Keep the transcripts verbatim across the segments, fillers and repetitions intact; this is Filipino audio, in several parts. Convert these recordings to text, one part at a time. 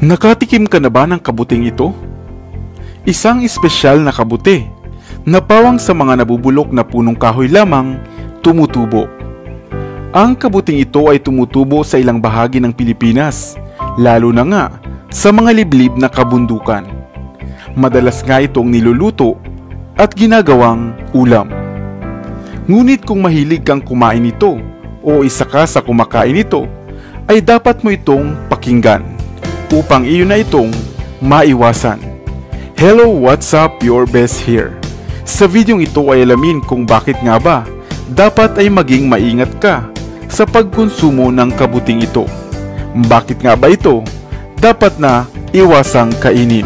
Nakatikim ka na ba ng kabuting ito? Isang espesyal na kabuti na pawang sa mga nabubulok na punong kahoy lamang tumutubo. Ang kabuting ito ay tumutubo sa ilang bahagi ng Pilipinas, lalo na nga sa mga liblib na kabundukan. Madalas nga itong niluluto at ginagawang ulam. Ngunit kung mahilig kang kumain nito o isa ka sa kumakain nito, ay dapat mo itong pakinggan upang iyon na itong maiwasan. Hello, what's up? Your best here. Sa videong ito ay alamin kung bakit nga ba dapat ay maging maingat ka sa pagkonsumo ng kabuting ito. Bakit nga ba ito dapat na iwasang kainin?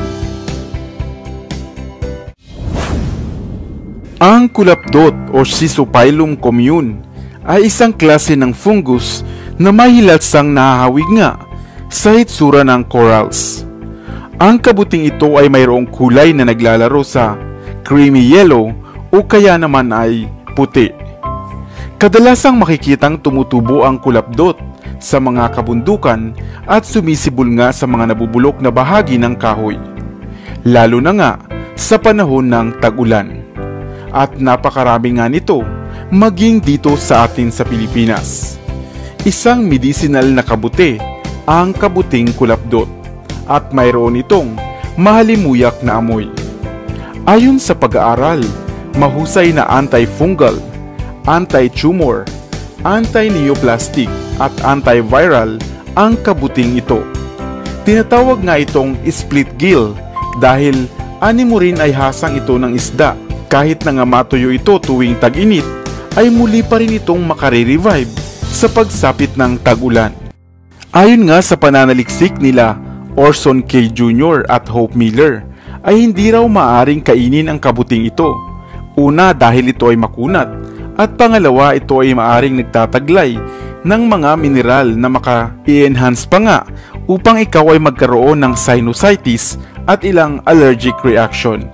Ang kulapdot o Schizophyllum commune ay isang klase ng fungus na mahilatsang nahahawig nga sa hitsura ng corals. Ang kabuting ito ay mayroong kulay na naglalaro sa creamy yellow o kaya naman ay puti. Kadalasang makikitang tumutubo ang kulapdot sa mga kabundukan at sumisibol nga sa mga nabubulok na bahagi ng kahoy, lalo na nga sa panahon ng tag-ulan. At napakarami nga nito maging dito sa atin sa Pilipinas. Isang medicinal na kabuti ang kabuting kulapdot at mayroon itong mahalimuyak na amoy. Ayon sa pag-aaral, mahusay na antifungal, anti-tumor, anti-neoplastic at antiviral ang kabuting ito. Tinatawag nga itong split gill dahil ani mo rin ay hasang ito ng isda. Kahit na nga matuyo ito tuwing tag-init, ay muli pa rin itong makare-revive sa pagsapit ng tag-ulan. Ayon nga sa pananaliksik nila Orson K. Junior at Hope Miller, ay hindi raw maaring kainin ang kabuting ito. Una, dahil ito ay makunat, at pangalawa, ito ay maaring nagtataglay ng mga mineral na maka-i-enhance pa nga upang ikaw ay magkaroon ng sinusitis at ilang allergic reaction.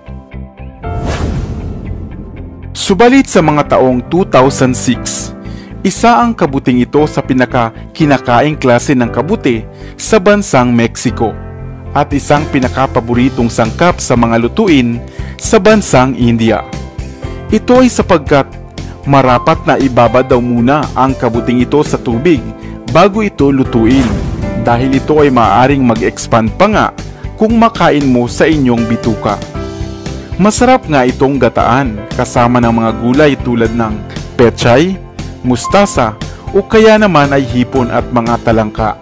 Subalit sa mga taong two thousand six, isa ang kabuting ito sa pinaka-kinakaing klase ng kabuti sa bansang Mexico at isang pinaka-paboritong sangkap sa mga lutuin sa bansang India. Ito ay sapagkat marapat na ibabad daw muna ang kabuting ito sa tubig bago ito lutuin dahil ito ay maaaring mag-expand pa nga kung makain mo sa inyong bituka. Masarap nga itong gataan kasama ng mga gulay tulad ng pechay, mustasa o kaya naman ay hipon at mga talangka.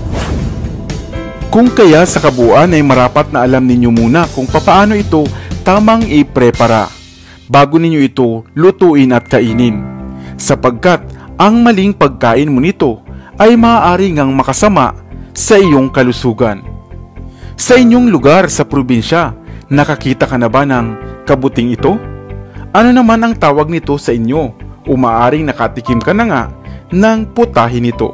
Kung kaya sa kabuuan ay marapat na alam ninyo muna kung papaano ito tamang i-prepara bago ninyo ito lutuin at kainin, sapagkat ang maling pagkain mo nito ay maaari ngang makasama sa iyong kalusugan. Sa inyong lugar sa probinsya, nakakita ka na ba ng kabuting ito? Ano naman ang tawag nito sa inyo? O maaaring nakatikim ka na nga ng putahe nito.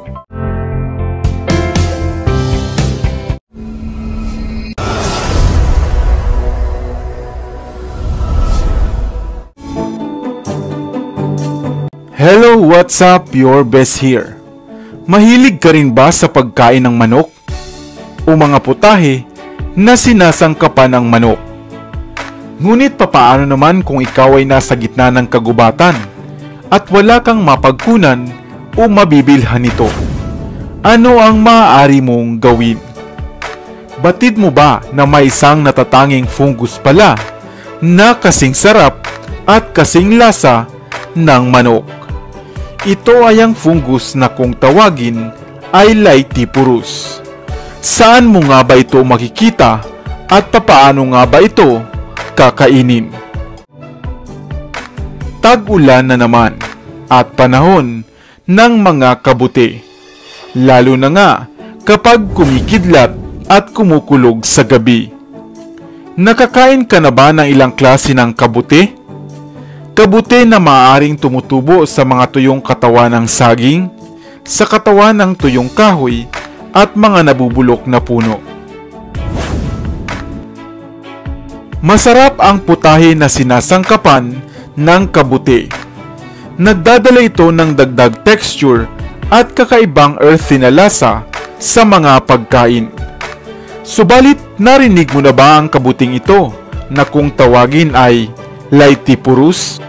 Hello, what's up? Your best here. Mahilig ka rin ba sa pagkain ng manok? O mga putahe na sinasangkapan ng manok? Ngunit papaano naman kung ikaw ay nasa gitna ng kagubatan at wala kang mapagkunan o mabibilhan nito? Ano ang maaari mong gawin? Batid mo ba na may isang natatanging fungus pala na kasing sarap at kasing lasa ng manok? Ito ay ang fungus na kung tawagin ay Laetiporus. Saan mo nga ba ito makikita at papaano nga ba ito kakainin? Tag-ulan na naman at panahon ng mga kabuti, lalo na nga kapag kumikidlat at kumukulog sa gabi. Nakakain ka na ba ng ilang klase ng kabuti? Kabuti na maaaring tumutubo sa mga tuyong katawan ng saging, sa katawan ng tuyong kahoy at mga nabubulok na puno. Masarap ang putahe na sinasangkapan ng kabuti. Nagdadala ito ng dagdag texture at kakaibang earthy na lasa sa mga pagkain. Subalit narinig mo na ba ang kabuting ito na kung tawagin ay Laetiporus?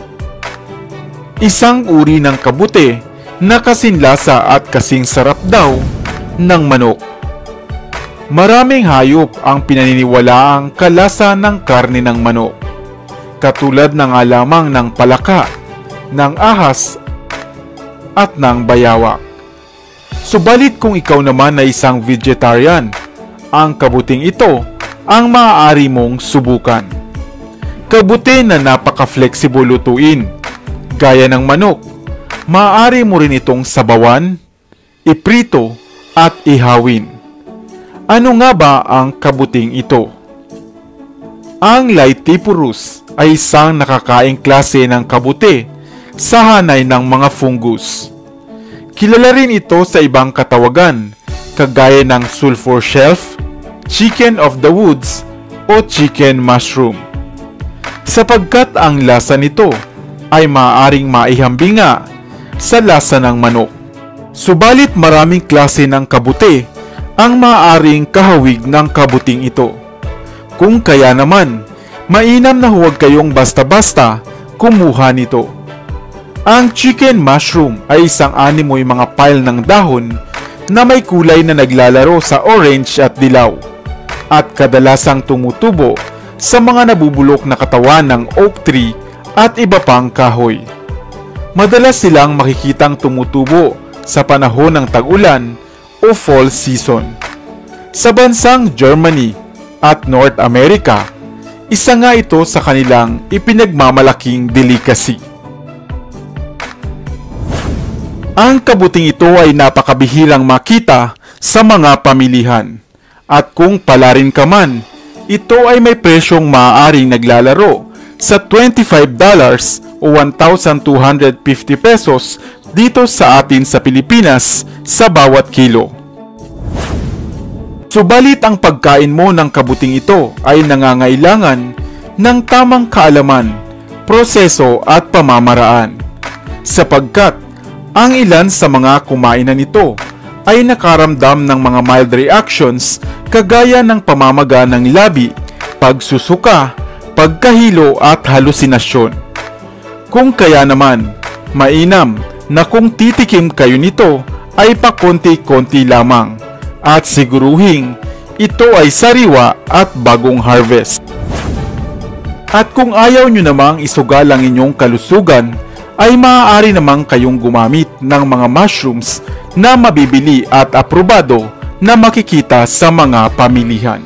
Isang uri ng kabute na kasing lasa at kasing sarap daw ng manok. Maraming hayop ang pinaniniwalaang kalasa ng karne ng manok, katulad ng alamang ng palaka, ng ahas at ng bayawak. Subalit kung ikaw naman ay isang vegetarian, ang kabuting ito ang maaari mong subukan. Kabute na napaka-flexible lutuin, gaya ng manok. Maaari mo rin itong sabawan, iprito at ihawin. Ano nga ba ang kabuting ito? Ang Laetiporus ay isang nakakaing klase ng kabute sa hanay ng mga fungus. Kilala rin ito sa ibang katawagan, kagaya ng sulfur shelf, chicken of the woods, o chicken mushroom. Sapagkat ang lasa nito ay maaaring maihambing nga sa lasa ng manok. Subalit maraming klase ng kabute ang maaaring kahawig ng kabuting ito. Kung kaya naman, mainam na huwag kayong basta-basta kumuha nito. Ang chicken mushroom ay isang animoy mga pile ng dahon na may kulay na naglalaro sa orange at dilaw, at kadalasang tumutubo sa mga nabubulok na katawan ng oak tree at iba pang kahoy. Madalas silang makikitang tumutubo sa panahon ng tag-ulan o fall season. Sa bansang Germany at North America, isa nga ito sa kanilang ipinagmamalaking delicacy. Ang kabuting ito ay napakabihirang makita sa mga pamilihan, at kung pala rin ka man, ito ay may presyong maaaring naglalaro sa twenty-five dollars o one thousand two hundred fifty pesos dito sa atin sa Pilipinas sa bawat kilo. Subalit ang pagkain mo ng kabuting ito ay nangangailangan ng tamang kaalaman, proseso at pamamaraan, sapagkat ang ilan sa mga kumain na nito ay nakaramdam ng mga mild reactions kagaya ng pamamaga ng labi, pagsusuka, pagkahilo at halusinasyon. Kung kaya naman, mainam na kung titikim kayo nito ay pakonti-konti lamang at siguruhing ito ay sariwa at bagong harvest. At kung ayaw nyo namang isugal ang inyong kalusugan, ay maaari namang kayong gumamit ng mga mushrooms na mabibili at aprobado na makikita sa mga pamilihan.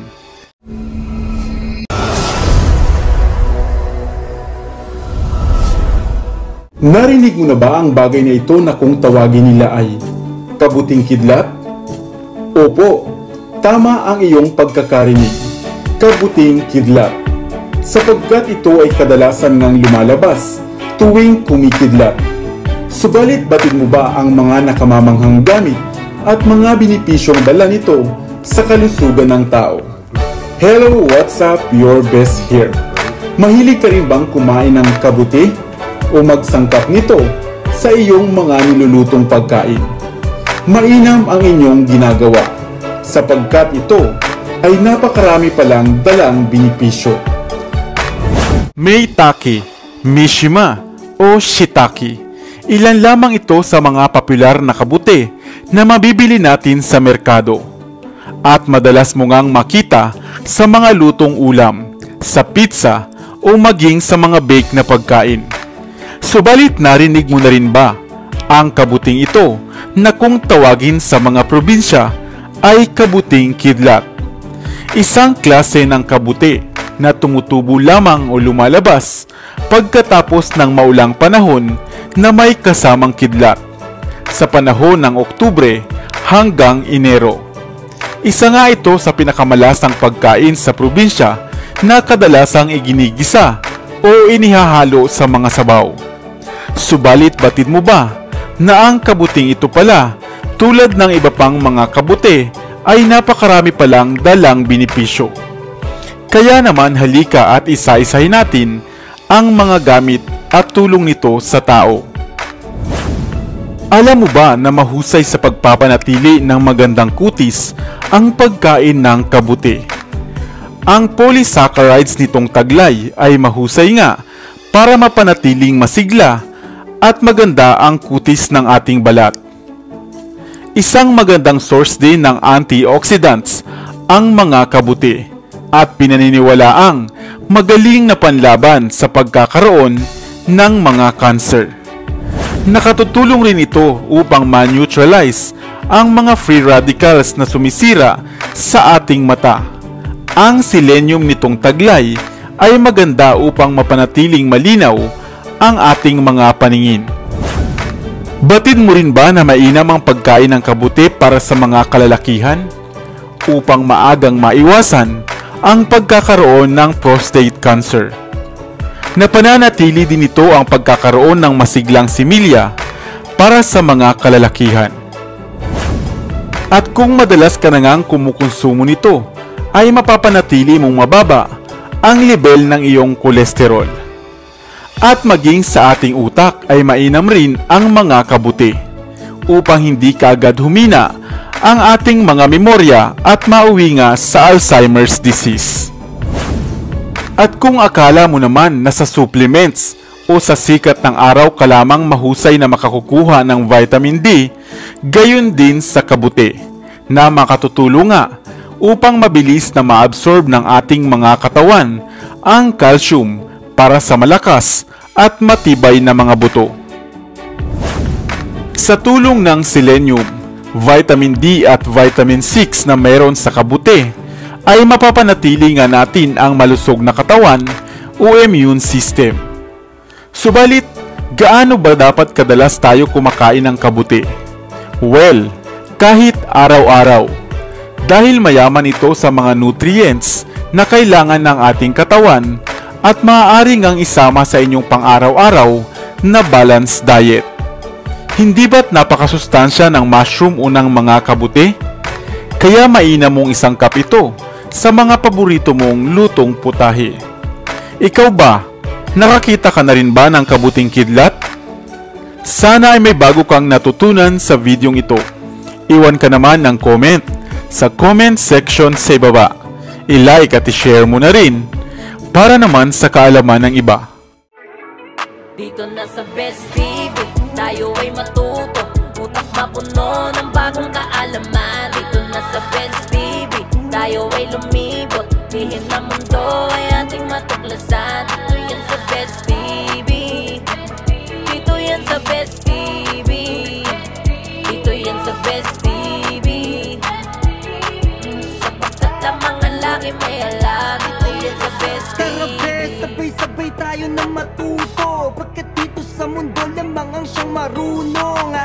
Narinig mo na ba ang bagay na ito na kung tawagin nila ay kabuting kidlat? Opo, tama ang iyong pagkakarinig, kabuting kidlat, sapagkat ito ay kadalasan ngang lumalabas tuwing kumikidlat. Subalit batid mo ba ang mga nakamamanghang gamit at mga binipisyong dala nito sa kalusugan ng tao? Hello, what's up? Your best here. Mahilig ka rin bang kumain ng kabuti o magsangkap nito sa iyong mga nilulutong pagkain? Mainam ang inyong ginagawa, sapagkat ito ay napakarami palang dalang binipisyo. Maitake, Mishima o shiitake. Ilan lamang ito sa mga popular na kabute na mabibili natin sa merkado. At madalas mo ngang makita sa mga lutong ulam, sa pizza o maging sa mga bake na pagkain. Subalit narinig mo na rin ba ang kabuting ito na kung tawagin sa mga probinsya ay kabuting kidlat? Isang klase ng kabute na tumutubo lamang o lumalabas pagkatapos ng maulang panahon na may kasamang kidlat sa panahon ng Oktubre hanggang Enero. Isa nga ito sa pinakamalasang pagkain sa probinsya na kadalasang iginigisa o inihahalo sa mga sabaw. Subalit batid mo ba na ang kabuting ito pala, tulad ng iba pang mga kabute, ay napakarami palang dalang binipisyo? Kaya naman halika at isa-isahin natin ang mga gamit at tulong nito sa tao. Alam mo ba na mahusay sa pagpapanatili ng magandang kutis ang pagkain ng kabuti? Ang polysaccharides nitong taglay ay mahusay nga para mapanatiling masigla at maganda ang kutis ng ating balat. Isang magandang source din ng antioxidants ang mga kabuti at pinaniniwalaang magaling na panlaban sa pagkakaroon ng mga cancer. Nakatutulong rin ito upang ma-neutralize ang mga free radicals na sumisira sa ating mata. Ang selenium nitong taglay ay maganda upang mapanatiling malinaw ang ating mga paningin. Batid mo rin ba na mainam ang pagkain ng kabuti para sa mga kalalakihan upang maagang maiwasan ang pagkakaroon ng prostate cancer? Napananatili din ito ang pagkakaroon ng masiglang similya para sa mga kalalakihan. At kung madalas ka na ngang kumukonsumo nito, ay mapapanatili mong mababa ang level ng iyong kolesterol. At maging sa ating utak ay mainam rin ang mga kabuti upang hindi kaagad humina ang ating mga memorya at mauwi nga sa Alzheimer's disease. At kung akala mo naman na sa supplements o sa sikat ng araw ka lamang mahusay na makakukuha ng vitamin D, gayon din sa kabuti na makatutulong nga upang mabilis na maabsorb ng ating mga katawan ang calcium para sa malakas at matibay na mga buto. Sa tulong ng selenium, vitamin D at vitamin six na mayroon sa kabuti, ay mapapanatili nga natin ang malusog na katawan o immune system. Subalit, gaano ba dapat kadalas tayo kumakain ng kabuti? Well, kahit araw-araw. Dahil mayaman ito sa mga nutrients na kailangan ng ating katawan at maaari ngang isama sa inyong pang-araw-araw na balanced diet. Hindi ba't napakasustansya ng mushroom o ng mga kabuti? Kaya mainam mong isang cup ito sa mga paborito mong lutong putahe. Ikaw ba, nakakita ka na rin ba ng kabuting kidlat? Sana ay may bago kang natutunan sa videong ito. Iwan ka naman ng comment sa comment section sa ibaba. I-like at i-share mo na rin para naman sa kaalaman ng iba. Dito na sa Best T V, tayo ay matuto, utak mapuno ng bagong kaalaman. Dito na sa Best T V, tayo ay lumibot, lihim na mundo ay ating matuklasan. Dito yan sa Best T V, dito yan sa Best T V, dito yan sa Best T V, sapagkat lamang ang laki may alam. Dito yan sa Best T V. Tara bes, sabay-sabay tayo na matuto, pagkat dito sa mundo lamang ang siyang marunong.